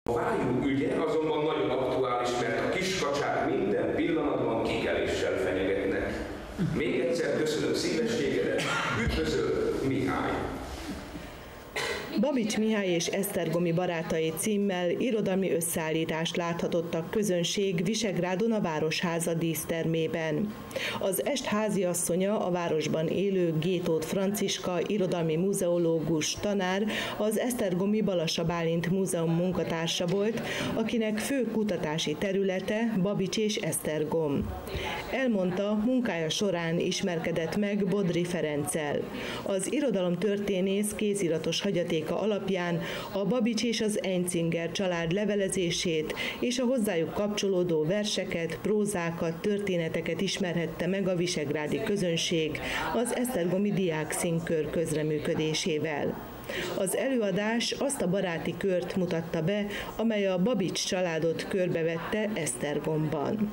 A vájú ügye azonban nagyon aktuális, mert a kiskacsák minden pillanatban kikeléssel fenyegetnek. Még egyszer köszönöm szívességedet, üdvözöl, Mihály! Babics Mihály és Esztergomi barátai címmel irodalmi összeállítást láthatott a közönség Visegrádon a Városháza dísztermében. Az est háziasszonya, a városban élő Gétót Franciska irodalmi muzeológus tanár, az esztergomi Balassa Bálint Múzeum munkatársa volt, akinek fő kutatási területe Babics és Esztergom. Elmondta, munkája során ismerkedett meg Bodry Ferenccel. Az irodalomtörténész kéziratos hagyatéka alapján a Babics és az Encinger család levelezését és a hozzájuk kapcsolódó verseket, prózákat, történeteket ismerhette meg a visegrádi közönség az esztergomi diákszínkör közreműködésével. Az előadás azt a baráti kört mutatta be, amely a Babics családot körbevette Esztergomban.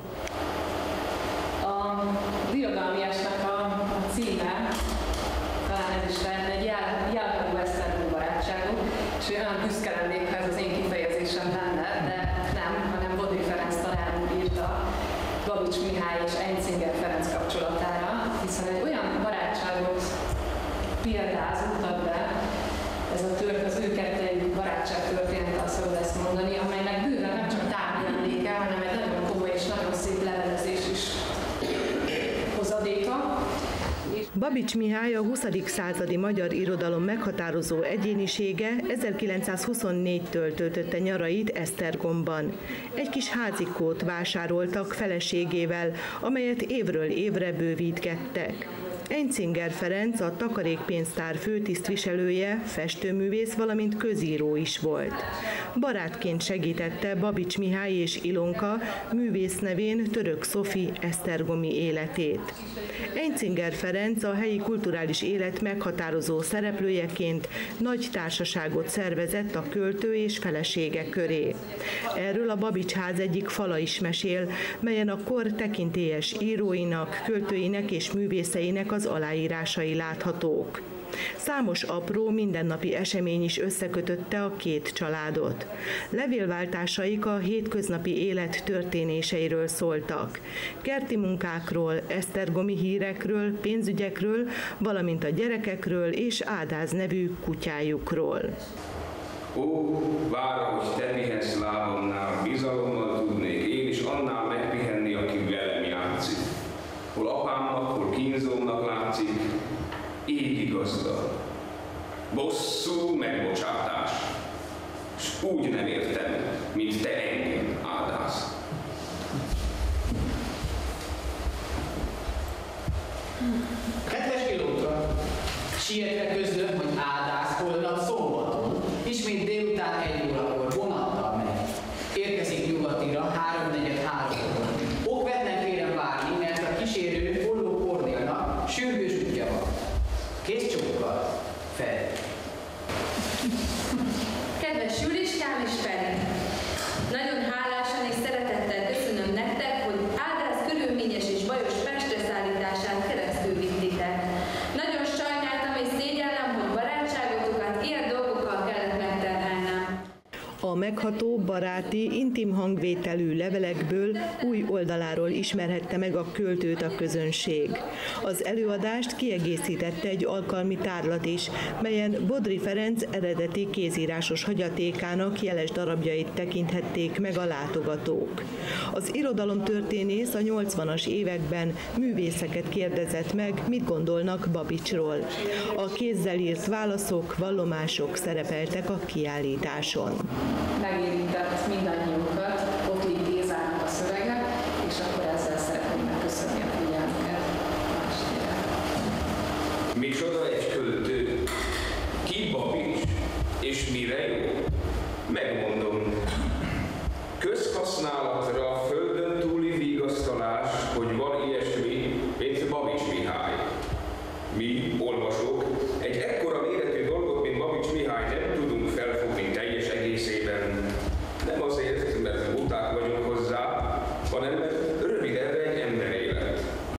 A irodalmiasnak a címe, talán ez is lenne, egy jelkavú esztergom barátságuk, és olyan büszke lennék, ha ez az én kifejezésem lenne, de nem, hanem Bodry Ferenc tanár úr írta Babics Mihály és Encinger Ferenc kapcsolatára, hiszen egy olyan barátságot példáz, mutat be, ez a az ő kettőjük barátság története, azt szabad ezt mondani, amelynek bőven nem csak tárgyi emléke, hanem egy nagyon komoly és nagyon szép levelezés is hozadéka. Babics Mihály a 20. századi magyar irodalom meghatározó egyénisége, 1924-től töltötte nyarait Esztergomban. Egy kis házikót vásároltak feleségével, amelyet évről évre bővítgettek. Encinger Ferenc a takarékpénztár főtisztviselője, festőművész, valamint közíró is volt. Barátként segítette Babics Mihály és Ilonka művész nevén Török Szofi esztergomi életét. Encinger Ferenc a helyi kulturális élet meghatározó szereplőjeként nagy társaságot szervezett a költő és felesége köré. Erről a Babics ház egyik fala is mesél, melyen a kor tekintélyes íróinak, költőinek és művészeinek az aláírásai láthatók. Számos apró, mindennapi esemény is összekötötte a két családot. Levélváltásaik a hétköznapi élet történéseiről szóltak. Kerti munkákról, esztergomi hírekről, pénzügyekről, valamint a gyerekekről és Ádáz nevű kutyájukról. Ó, vár, hogy te pihensz lábamnál, bizalommal tudnék én is annál megpihenni, aki velem játszik. Hol apámnak, hol kínzómnak látszik, égi gazda, bosszú megbocsátás, s úgy nem értem, mint te engem áldász. Kedves Ilonka, sietve közlöm, hogy áldász holnap szombaton, ismét délután 1 órakor vonattal megy. Érkezik nyugatira 3:43-kor. Okvetlen kérem várni, mert a kísérő Holló Kornélnak sürgős útja van. Kész csókkal, Feri. Kedves Juliskám és Feri! Nagyon hálásan és szeretettel köszönöm nektek, hogy Ádáz körülményes és bajos Pestre szállításán keresztül vittitek. Nagyon sajnáltam és szégyellem, hogy barátságotokat ilyen dolgokkal kellett megterhelnem. A megható, baráti, intim hangvételű levelekből új oldaláról ismerhette meg a költőt a közönség. Az előadást kiegészítette egy alkalmi tárlat is, melyen Bodry Ferenc eredeti kézírásos hagyatékának jeles darabjait tekinthették meg a látogatók. Az irodalomtörténész a 80-as években művészeket kérdezett meg, mit gondolnak Babicsról. A kézzel írt válaszok, vallomások szerepeltek a kiállításon. Megérintett mindannyiunkat, ott Ottlik Gézának a szövege, és akkor ezzel szeretném megköszönni a figyelmüket. Micsoda egy költő? Ki Babics? És mire jó? Megmondom. Közhasználatra a földön túli vigasztalás, hogy van ilyesmi, mint Babics Mihály. Mi, olvasók,